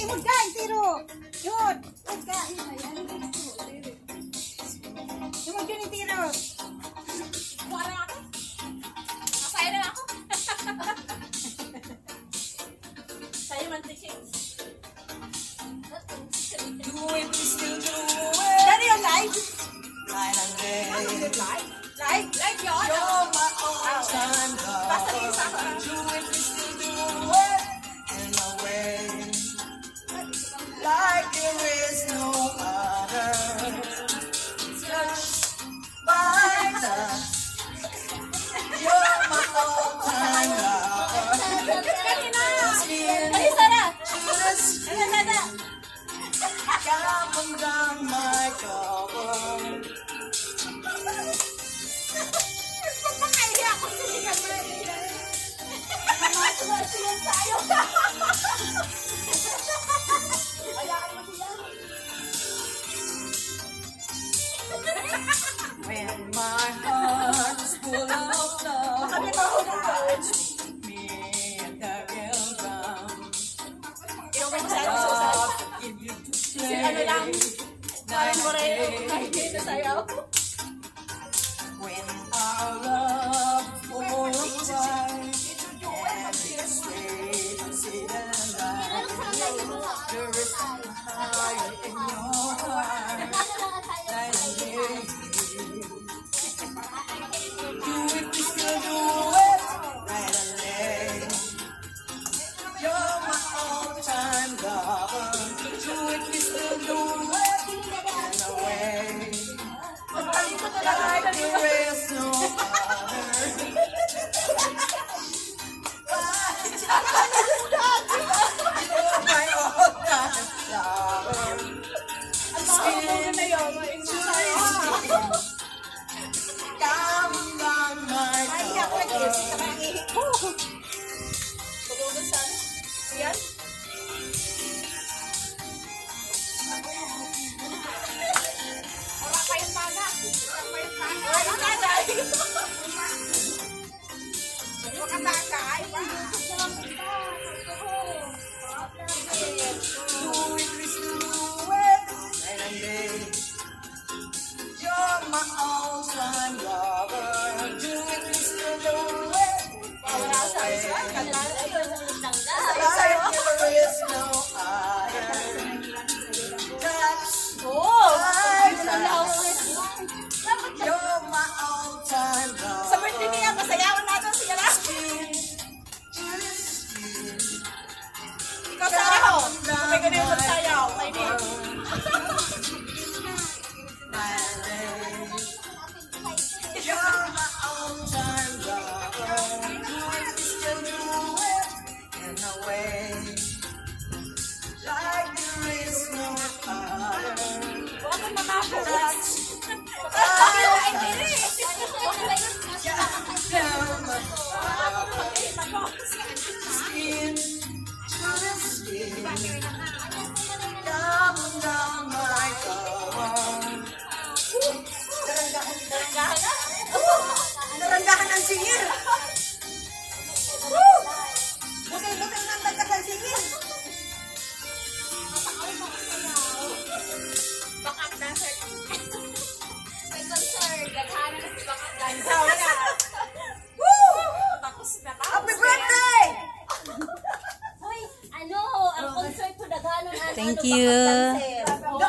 imod ka, tiro. Yun. Imod yun, tiro. Buka na ako. Masaya na ako. Sa'yo man, 3 shades. Do it, we still do it. Dari yung live? Night and day. Live? Like yun. You're my all-time Basta love. yung sa ako. Do it, we still do it. In a way, like there is no other. Touched by touch. You're my all-time lover. Just me and Ay, Sara! just Ano, Sara? come on down my cover. Papakaili ako sa sikat mo. Siyan tayo. Hayaan mo siya. When my heart is full of love, me and the will come. Love to give you to play. Ano lang? Parang mo rin Night kahit and sa sayaw. when our love for a while and it's straight and sit and lie, there is some fire in your heart. Night and day. Do it, we still do it. Night and day. You're my all-time lover. Do it, we still do it. In a way, like there is no other. You're my all-time lover. Ano na yun? Come down my Ay, ako nag-iisip cover. ka ng ihi ko. Tulugan sana. Siyan? Wala kayong pana. Wala kayong pana. Ay, tatay. Wala ka tatay. Do it, we still do it. Night and day. You're my all-time lover. Do it, we still do it. Wala sa isa. Like Sa'yo. there is no other. Touch Oo. by Wala touch. You're my all-time lover. Sa birthday niya, pasayawan natin siya na. Ikaw sa ako. May ganun magsayaw. May din. You're my all-time lover. Do it, we still do it. In a way, like there is no other. Huwag kang matapos. Touch Ay, dili. down my skin to the skin. Come down my cover. Darandahan na. Narandahan ang singil. Butil-butil ng dagdag ang singil. Backup dancer. May concert. Daghanan na si backup dancer. Sawa na. Tapos na ka. Happy birthday! Hoy, ano, ang concert ko daghanan. Thank you.